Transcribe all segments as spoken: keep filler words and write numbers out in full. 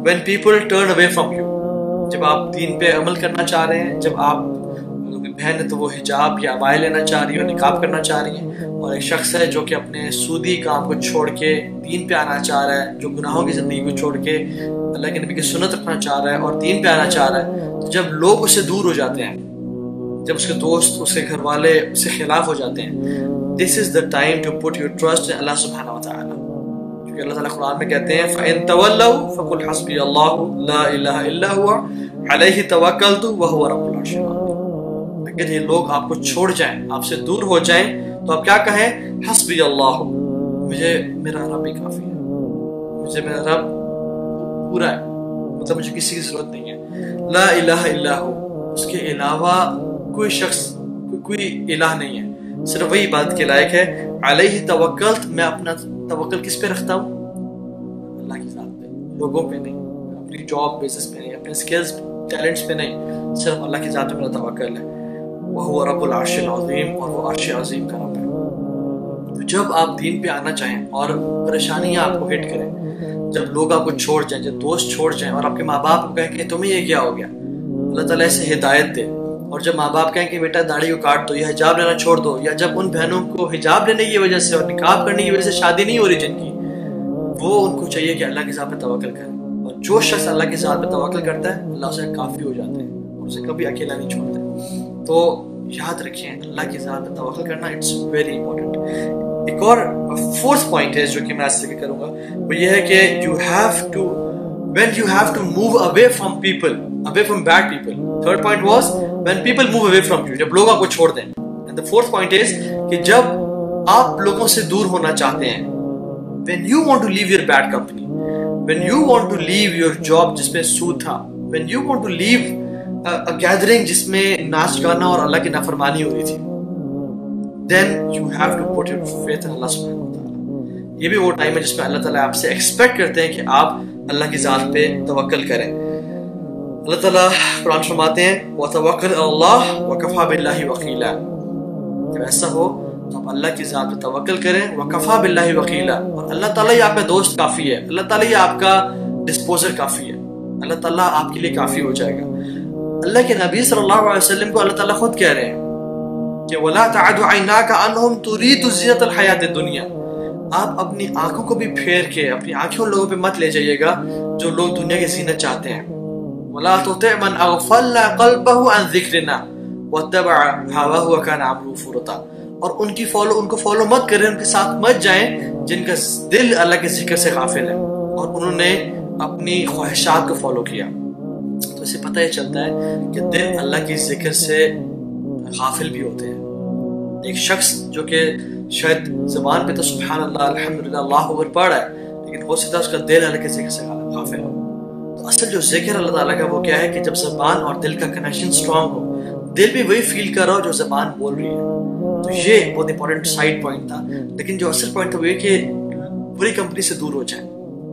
when people turn away from you, جب آپ دین پہ عمل کرنا چاہ رہے ہیں، جب آپ بہن ہے تو وہ حجاب یا عبایا لینا چاہ رہی ہے، نقاب کرنا چاہ رہی ہیں، اور ایک شخص ہے جو کہ اپنے سودی کام کو چھوڑ کے دین پہ آنا چاہ رہا ہے، جو گناہوں کی زندگی کو چھوڑ کے اللہ کے نبی کی سنت رکھنا چاہ رہا ہے اور دین پہ آنا چاہ رہا ہے، تو جب لوگ اس سے دور ہو جاتے ہیں، جب اس کے دوست، اس کے گھر والے اس کے خلاف ہو جاتے ہیں، this is the time to put your trust in اللہ سبحانہ وتعالی، کیونکہ اللہ تعالیٰ قرآن میں کہتے ہیں فَإِن تَوَلَّوْا فَقُلْ حَسْبِيَ اللَّهُ لَا إِلَهَ إِلَّا هُوَ عَلَيْهِ تَوَكَّلْتُ وَهُوَ رَبُّ الْعَرْشِ الْعَظِيمِ۔ اگر یہ لوگ آپ کو چھوڑ جائیں، آپ سے دور ہو جائیں، تو آپ کیا کہیں؟ حسبی اللہ، مجھے میرا رب ہی کافی ہے، مجھے میرا رب پورا ہے، مطلب مجھے کسی کی ضرورت نہیں ہے، لا الہ الا ہو، اس کے علاوہ کوئی شخص، کوئی, کوئی الہ نہیں ہے، صرف وہی عبادت کے لائق ہے، علیہ توکلت، میں اپنا توکل کس پہ رکھتا ہوں؟ اللہ کی ذات پہ، لوگوں پہ نہیں، اپنی جاب بیسس پہ نہیں، اپنے سکلز ٹیلنٹس پہ نہیں، صرف اللہ کی ذات پہ میرا توکل ہے، وَهُوَ رَبُّ الْعَرْشِ الْعَظِيمِ، اور وہ عرش عظیم کا رب ہے۔ تو جب آپ دین پہ آنا چاہیں اور پریشانیاں آپ کو ہٹ کریں، جب لوگ آپ کو چھوڑ جائیں، جب دوست چھوڑ جائیں اور آپ کے ماں باپ کو کہیں کہ تمہیں یہ کیا ہو گیا، اللہ تعالیٰ اسے ہدایت دے، اور جب ماں باپ کہیں کہ بیٹا داڑھی کو کاٹ دو یا حجاب لینا چھوڑ دو، یا جب ان بہنوں کو حجاب لینے کی وجہ سے اور نقاب کرنے کی وجہ سے شادی نہیں ہو رہی جن کی، وہ ان کو چاہیے کہ اللہ کی ذات پہ توکل کریں، اور جو شخص اللہ کی ذات پہ توکل کرتا ہے اللہ اسے کافی ہو جاتے ہیں اور اسے کبھی اکیلا نہیں چھوڑتے۔ تو یاد رکھیں اللہ کی ذات پہ توکل کرنا اٹس ویری امپورٹنٹ۔ ایک اور فورتھ پوائنٹ ہے جو کہ میں آج سے کروں گا، وہ یہ ہے کہ you have to when you have to move away from people, away from bad people. Third point was when people move away from you, جب لوگ آپ کو چھوڑ دیں. And the fourth point is کہ جب آپ لوگوں سے دور ہونا چاہتے ہیں، when you want to leave your bad company, when you want to leave your job جس میں سود تھا، when you want to leave a, a gathering جس میں ناچ گانا اور اللہ کی نافرمانی ہو رہی تھی، then you have to put your faith in اللہ سبحانہ وتعالی۔ یہ بھی وہ ٹائم ہے جس میں اللہ تعالیٰ آپ سے ایکسپیکٹ کرتے ہیں کہ آپ اللہ کی ذات پہ توکل کریں۔ اللہ تعالیٰ قرآن فرماتے ہیں وَتَوَكَّلْ عَلَى اللَّهِ وَكَفَى بِاللَّهِ وَكِيلًا، جب ایسا ہو تو آپ اللہ کی ذات پہ توکل کریں، وَكَفَى بِاللَّهِ وَكِيلًا، اور اللہ تعالیٰ یہ آپ کا دوست کافی ہے، اللہ تعالیٰ یہ آپ کا ڈسپوزر کافی ہے، اللہ تعالیٰ آپ کے لیے کافی ہو جائے گا۔ اللہ کے نبی صلی اللہ علیہ وسلم کو اللہ تعالیٰ خود کہہ رہے ہیں کہ وَلَا تَعْدُ عَيْنَاكَ عَنْهُمْ تُرِيدُ زِينَةَ الْحَيَاةِ الدُّنْيَا، آپ اپنی آنکھوں کو بھی پھیر کے اپنی آنکھوں لوگوں پہ مت لے جائیے گا جو لوگ دنیا کی زینت چاہتے ہیں۔ وَلَا تُطِعْ مَنْ أَغْفَلْنَا قَلْبَهُ عَنْ ذِكْرِنَا وَاتَّبَعَ هَوَاهُ وَكَانَ أَمْرُهُ فُرُطًا، اور ان کی فالو ان کو فالو مت کریں، ان کے ساتھ مت جائیں جن کا دل اللہ کے ذکر سے غافل ہے اور انہوں نے اپنی خواہشات کو فالو کیا۔ تو اسے پتہ یہ چلتا ہے کہ دل اللہ کی ذکر سے غافل بھی ہوتے ہیں۔ ایک شخص جو کہ شاید زبان پہ تو سبحان اللہ الحمدللہ اللہ اکبر پڑھ رہا ہے، لیکن ہو سکتا ہے اس کا دل اللہ کے ذکر سے غافل ہو۔ تو اصل جو ذکر اللہ تعالیٰ کا وہ کیا ہے کہ جب زبان اور دل کا کنیکشن سٹرونگ ہو، دل بھی وہی فیل کر رہا ہو جو زبان بول رہی ہے۔ تو یہ بہت امپورٹنٹ سائڈ پوائنٹ تھا، لیکن جو اصل پوائنٹ تھا وہ یہ کہ بری کمپنی سے دور ہو جائیں۔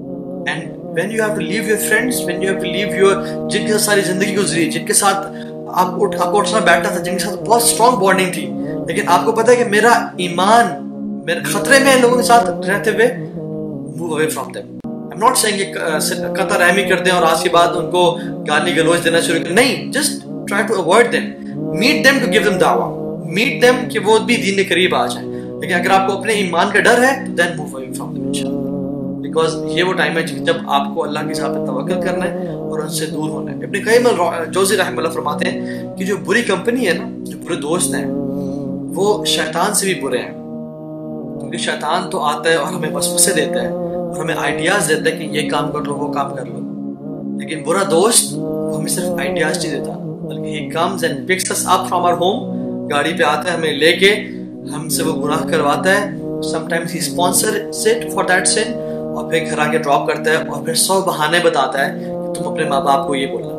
And when you have to leave your friends, when you have to leave your, جن کے ساتھ ساری زندگی گزری، جن کے ساتھ آپ اٹھ آپ اٹھنا بیٹھنا تھا، جن کے ساتھ بہت اسٹرانگ بانڈنگ تھی، لیکن آپ کو پتا ہے کہ میرا ایمان میرے خطرے میں لوگوں کے ساتھ رہتے ہوئے move away from them. I'm not saying کہ قطع رحمی کر دیں اور آج کے بعد ان کو گالی گلوچ دینا شروع کریں، نہیں، just try to avoid them, meet them to give them da'wah, meet them کہ وہ بھی دین کے قریب آ جائیں، لیکن اگر آپ کو اپنے ایمان کا ڈر ہے then move away from them انشاءاللہ، because یہ وہ ٹائم ہے جب آپ کو اللہ کے ذات پہ توکل کرنا ہے اور ان سے دور ہونا ہے۔ ابن قیم الجوزی رحمہ اللہ فرماتے ہیں کہ جو بری کمپنی ہے نا، جو برے دوست ہیں، وہ شیطان سے بھی برے ہیں، کیونکہ شیطان تو آتا ہے اور ہمیں وسوسے دیتا ہے اور ہمیں آئیڈیاز دیتا ہے کہ یہ کام کر لو، وہ کام کر لو، لیکن برا دوست وہ ہمیں صرف آئیڈیاز نہیں دیتا، بلکہ he comes and picks us up from our home، گاڑی پہ آتا ہے، ہمیں لے کے ہم سے وہ گناہ کرواتا ہے، sometimes he sponsors it for that sin، اور پھر گھر آ کے ڈراپ کرتا ہے اور پھر سو بہانے بتاتا ہے کہ تم اپنے ماں باپ کو یہ بولنا۔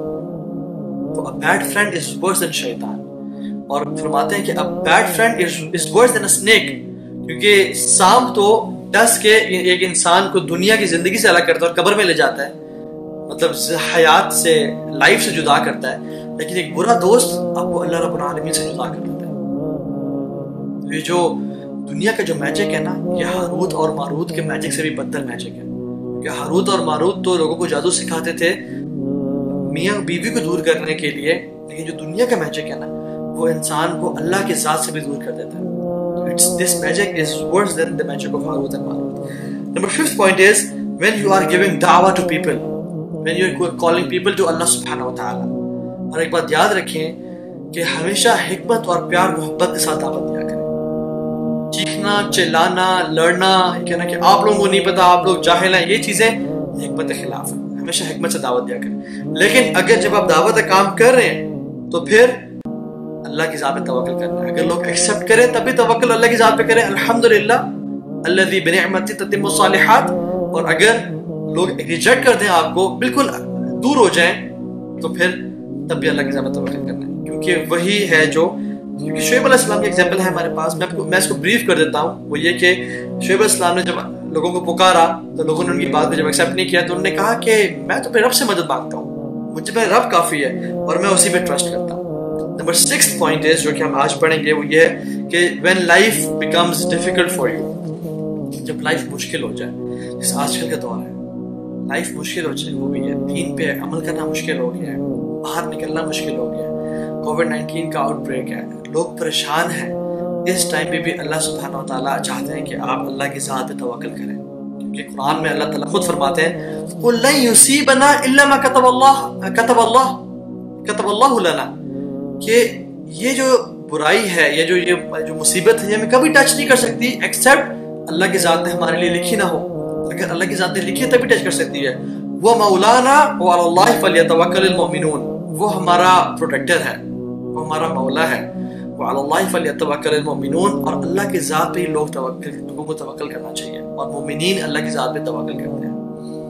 تو a bad friend is worse than شیطان، اور فرماتے ہیں کہ a bad friend is, is worse than a snake، کیونکہ سانپ تو ڈس کے ایک انسان کو دنیا کی زندگی سے الگ کرتا ہے اور قبر میں لے جاتا ہے، مطلب حیات سے، لائف سے جدا کرتا ہے، لیکن ایک برا دوست آپ کو اللہ رب العالمین سے جدا کر دیتا ہے۔ یہ جو دنیا کا جو میجک ہے نا، یہ ہاروت اور ماروت کے میجک سے بھی بدتر میجک ہے۔ کہ ہاروت اور ماروت تو لوگوں کو جادو سکھاتے تھے میاں بیوی کو دور کرنے کے لیے، لیکن جو دنیا کا میجک ہے نا وہ انسان کو اللہ کے ذات سے بھی دور کر دیتا ہے. It's, this magic is worse than the magic of Harut and Marut. Number fifth point is when you are giving da'wah to people, when you are calling people to Allah subhanahu wa ta'ala. اور ایک بات یاد رکھیں کہ ہمیشہ حکمت اور پیار محبت کے ساتھ دعوت دیا کریں. چیخنا، چلانا، لڑنا، کہنا کہ آپ لوگوں کو نہیں پتا، آپ لوگ جاہل ہیں، یہ چیزیں حکمت کے خلاف ہیں. ہمیشہ حکمت سے دعوت دیا کریں. لیکن اگر جب آپ دعوت کا کام کر رہے ہیں تو پھر اللہ کی ذات پہ توکل کرنا ہے. اگر لوگ ایکسپٹ کریں تب بھی توکل اللہ کی ذات پہ کریں، الحمدللہ الذی بنعمتہ تتم الصالحات. اور اگر لوگ ریجیکٹ کر دیں، آپ کو بالکل دور ہو جائیں، تو پھر تب بھی اللہ کی ذات پہ توکل کرنا ہے، کیونکہ وہی ہے جو کیونکہ شعیب علیہ السلام کی ایگزامپل ہے ہمارے پاس. میں میں اس کو بریف کر دیتا ہوں. وہ یہ کہ شعیب علیہ السلام نے جب لوگوں کو پکارا تو لوگوں نے ان کی بات کو جب ایکسپٹ نہیں کیا تو انہوں نے کہا کہ میں تو اپنے رب سے مدد مانگتا ہوں، مجھے میرا رب کافی ہے اور میں اسی پہ ٹرسٹ کرتا ہوں. نمبر سکس پوائنٹ ہے جو کہ ہم آج پڑھیں گے وہ یہ ہے کہ when life becomes difficult for you، جب لائف مشکل ہو جائے، جس آج کل کا دور ہے لائف مشکل ہو جائے، وہ بھی ہے دین پہ عمل کرنا مشکل ہو گیا ہے، باہر نکلنا مشکل ہو گیا ہے، کووڈ نائنٹین کا آؤٹ بریک ہے، لوگ پریشان ہیں. اس ٹائم پہ بھی اللہ سبحانہ و تعالیٰ چاہتے ہیں کہ آپ اللہ کی ذات پہ توکل کریں، کیونکہ قرآن میں اللہ تعالیٰ خود فرماتے ہیں قُل لَن يُصِيبَنَا إِلَّا مَا كَتَبَ اللَّهُ كَتَبَ اللَّهُ كَتَبَ اللَّهُ لَنَا، کہ یہ جو برائی ہے، یہ جو یہ جو مصیبت ہے، یہ ہمیں کبھی ٹچ نہیں کر سکتی ایکسیپٹ اللہ کی ذات نے ہمارے لیے لکھی نہ ہو. اگر اللہ کی ذات نے لکھی ہے تبھی ٹچ کر سکتی ہے. وہ مولانا وعلی اللہ فلیتوکل المؤمنون، وہ ہمارا پروٹیکٹر ہے، وہ ہمارا مولا ہے. وعلی اللہ فلیتوکل المؤمنون، اور اللہ کی ذات پہ ہی لوگ توکل لوگوں کو توکل کرنا چاہیے، اور مومنین اللہ کی ذات پہ توکل کرتے ہیں.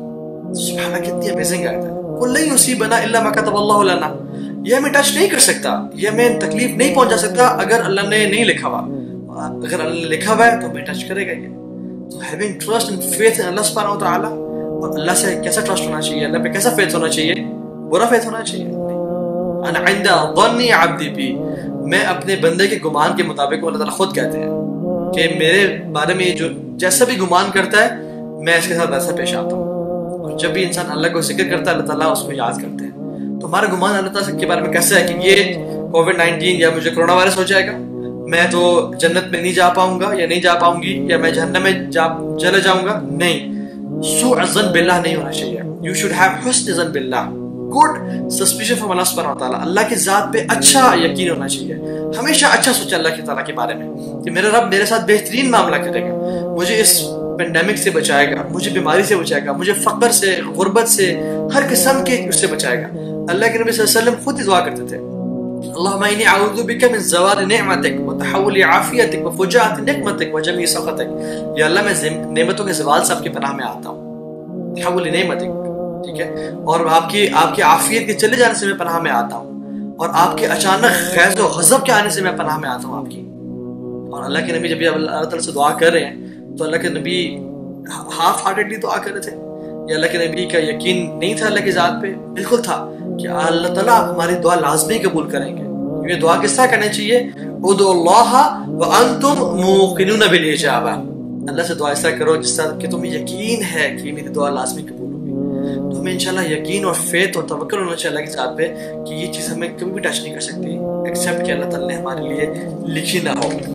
سبحان اللہ، کتنی امیزنگ آیت ہے. قُل لَن يُصِيبَنَا إِلَّا مَا كَتَبَ اللَّهُ لَنَا، یہ ہمیں ٹچ نہیں کر سکتا، یہ ہمیں تکلیف نہیں پہنچا سکتا اگر اللہ نے نہیں لکھا ہوا. اگر اللہ نے لکھا ہوا ہے تو ہمیں ٹچ کرے گا. یہ تو having trust and faith in اللہ سبحانہ و تعالیٰ. اور اللہ سے کیسا ٹرسٹ ہونا چاہیے، اللہ پہ کیسا فیتھ ہونا چاہیے، برا فیتھ ہونا چاہیے. انا عند ظن عبدی بی، میں اپنے بندے کے گمان کے مطابق، اللہ تعالیٰ خود کہتے ہیں کہ میرے بارے میں جو جیسا بھی گمان کرتا ہے میں اس کے ساتھ ویسا پیش آتا ہوں. اور جب بھی انسان اللہ کو ذکر کرتا ہے اللہ تعالیٰ اس کو یاد کرتے ہیں. تو ہمارا گمان اللہ تعالیٰ کے بارے میں کیسا ہے کہ یہ کووڈ نائنٹین یا مجھے کرونا وائرس ہو جائے گا، میں تو جنت میں نہیں جا پاؤں گا یا نہیں جا پاؤں گی، یا میں جہنم میں جا چلے جاؤں گا. نہیں، سوء ظن باللہ نہیں ہونا چاہیے. یو شوڈ ہیو حسن ظن باللہ، گڈ سسپیشن فرام اللہ سبحانہ و تعالیٰ. اللہ کی ذات پہ اچھا یقین ہونا چاہیے، ہمیشہ اچھا سوچے اللہ کی تعالیٰ کے بارے میں کہ میرا رب میرے ساتھ بہترین معاملہ کرے گا، مجھے اس پینڈیمک سے بچائے گا، مجھے بیماری سے بچائے گا، مجھے فقر سے، غربت سے، ہر قسم کے اس سے بچائے گا. اللہ کے نبی صلی اللہ علیہ وسلم خود دعا کرتے تھے اللہم انی اعوذ بک من زوال نعمتک وتحول عافیتک وفجاءت نقمتک وجمیع سخطک. یا اللہ میں نعمتوں کے زوال سے آپ کی پناہ میں آتا ہوں، تحول نعمتک، ٹھیک ہے، اور آپ کی آپ کی عافیت کے چلے جانے سے میں پناہ میں آتا ہوں، اور آپ کے اچانک خیز و غضب کے آنے سے میں پناہ میں آتا ہوں آپ کی. اور اللہ کے نبی جب اللہ تعالیٰ سے دعا کر رہے ہیں تو اللہ کے نبی ہاف ہارٹیڈلی دعا کر رہے تھے. یا اللہ کے نبی کا یقین نہیں تھا اللہ کی ذات پہ؟ بالکل تھا کہ اللہ تعالیٰ ہماری دعا لازمی قبول کریں گے. کیونکہ دعا کس طرح کرنی چاہیے؟ ادعوا اللہ وانتم موقنون بالاجابہ. اللہ سے دعا اس طرح کرو جس طرح کہ تمہیں یقین ہے کہ میری دعا لازمی قبول ہوگی. تو ہمیں انشاءاللہ یقین اور فیتھ اور توکل ہونا چاہیے اللہ کی ذات پہ کہ یہ چیز ہمیں کبھی بھی ٹچ نہیں کر سکتی ایکسیپٹ کہ اللہ تعالیٰ نے ہمارے لیے لکھی نہ ہو.